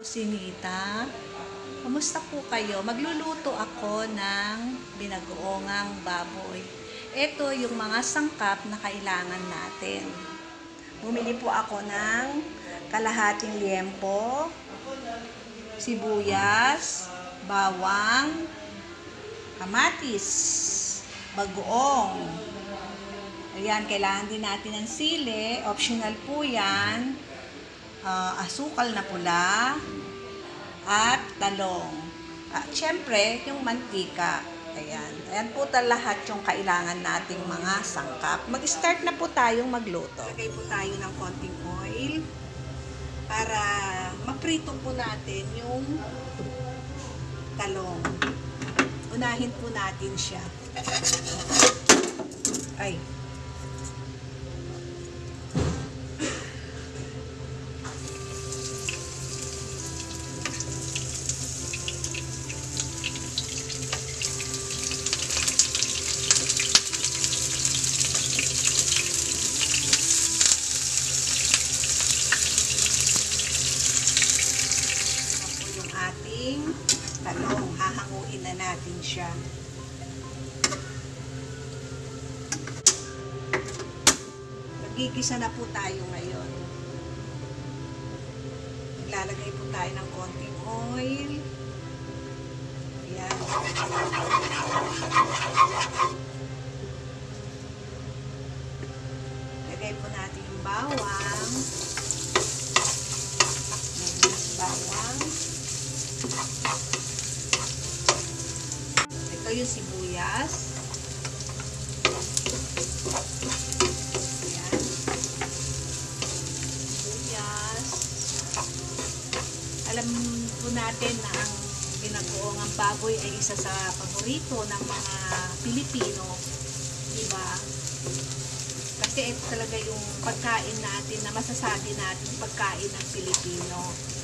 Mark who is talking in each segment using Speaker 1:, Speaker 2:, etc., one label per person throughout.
Speaker 1: Sinita, kamusta po kayo? Magluluto ako ng binagoongang baboy. Ito yung mga sangkap na kailangan natin. Bumili po ako ng kalahating liempo, sibuyas, bawang, kamatis, bagoong. Ayan, kailangan din natin ng sili. Optional po yan. Asukal na pula at talong. At syempre, yung mantika. Ayan. Ayan po lahat yung kailangan nating mga sangkap. Mag-start na po tayong magluto. Lagay po tayo ng konting oil para maprito po natin yung talong. Unahin po natin siya. Ay. Talong, hahanguin na natin siya. Magigisa na po tayo ngayon. Maglalagay po tayo ng konting oil. Ayan. Lagay po natin yung bawang. Bawang. Ito yung sibuyas. Ayan. Sibuyas. Alam po natin na ang binagoongang baboy ay isa sa paborito ng mga Pilipino. Diba? Kasi ito talaga yung pagkain natin na masasabi natin pagkain ng Pilipino.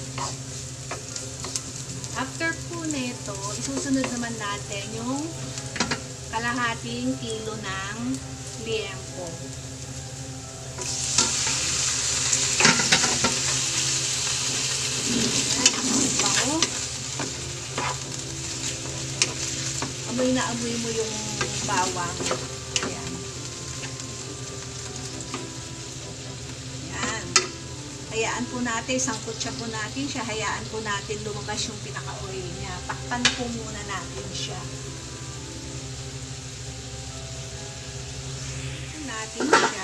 Speaker 1: After po nito, isusunod naman natin yung kalahating kilo ng liempo. Bango. Amoy na amoy mo yung bawang. Ayan. Ayan. Hayaan po natin, sangkutsa po natin siya, hayaan po natin lumabas yung pinaka-oil niya. Takpan po muna natin siya. Takpan natin siya.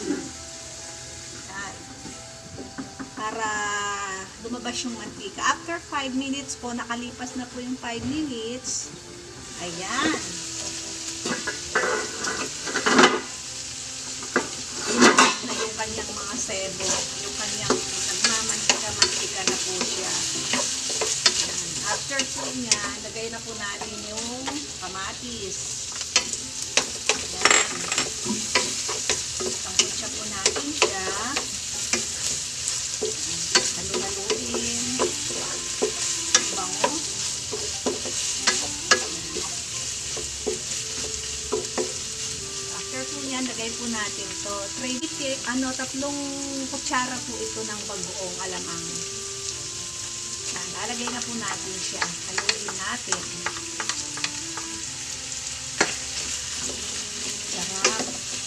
Speaker 1: Ayan. Para lumabas yung mantika. After 5 minutes po, nakalipas na po yung 5 minutes. Ayan. Lumabas na yung kanyang mga sebo. Yung kanyang nagmamantika-mantika na po siya. Ayan. After po niya, lagay na po natin yung kamatis. Ayan. Tangkutsa po natin siya. Halu-haluin. Bango. After po niyan, lagay po natin to. 3 kutsara po ito ng bagoong alamang. Lalagay na po natin siya. Haluin natin. Sarap.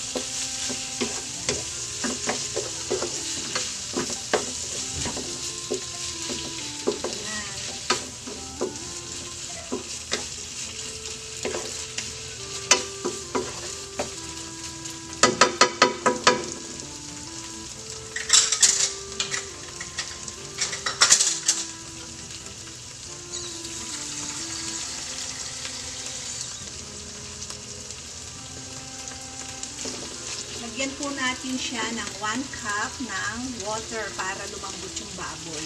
Speaker 1: Lagyan po natin siya ng 1 cup ng water para lumambot yung baboy.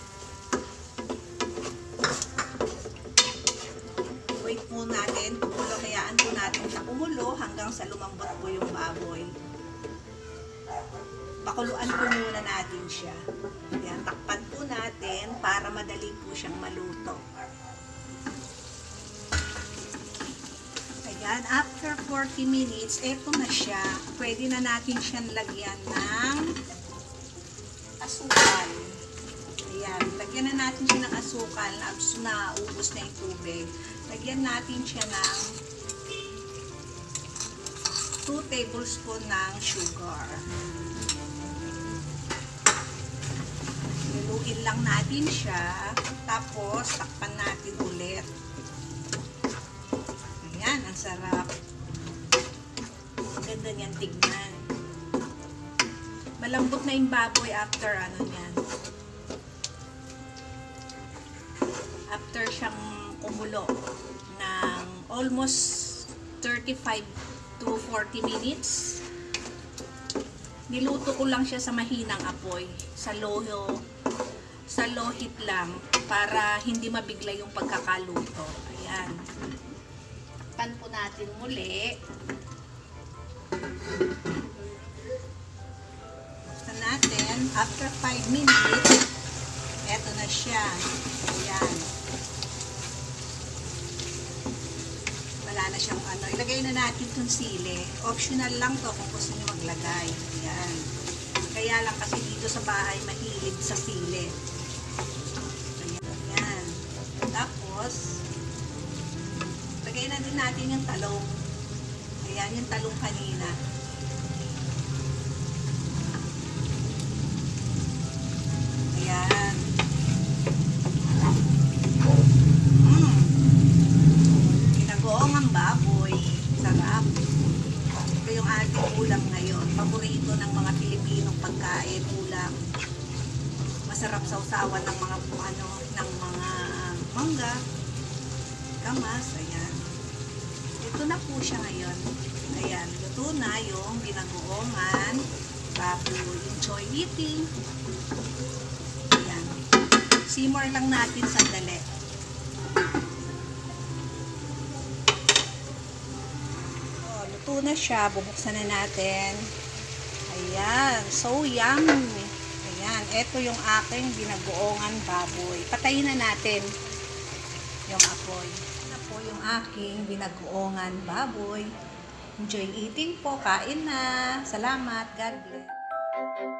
Speaker 1: Wait po natin, hayaan po natin siya kumulo hanggang sa lumambot po yung baboy. Pakuluan po muna natin siya. Ayan, takpan po natin para madali po siyang maluto. Ayan, after 40 minutes, eto na siya. Pwede na natin siyang lagyan ng asukal. Ayan, lagyan na natin asukal, na ubos na yung tubig, lagyan natin siya ng 2 tablespoon ng sugar. Luluin lang natin siya, tapos takpan natin ulit. Ayan, ang sarap. Ang ganda niyan tignan. Malambot na yung baboy after niyan. After siyang kumulo ng almost 35 to 40 minutes. Niluto ko lang siya sa mahinang apoy, sa low heat lang para hindi mabigla yung pagkakaluto. Ayan. Pan po natin muli. Buksan natin. After 5 minutes, eto na siya. Ayan. Wala na siyang ilagay na natin itong sili. Optional lang to kung gusto nyo maglagay. Ayan. Kaya lang kasi dito sa bahay mahilig sa sili. Ayan. Tapos, lagay na din natin yung talong. Ayan, yung talong kanina. Ayan. Binagoongang baboy. Sarap. Ito yung ating ulam ngayon. Paborito ng mga Pilipinong pagkain, ulam. Masarap sausawan ng mga ng mga mangga, kamas. Ayan. Ito na po siya ngayon. Ayan, luto na yung binagoongan baboy. Enjoy eating. Ayan. Simmer lang natin sandali. Luto na siya. Bubuksan na natin. Ayan. So yummy. Ayan. Ito yung aking binagoongan baboy. Patayin na natin yung apoy. Ito na po yung aking binagoongan baboy. Enjoy eating po. Kain na. Salamat. God bless.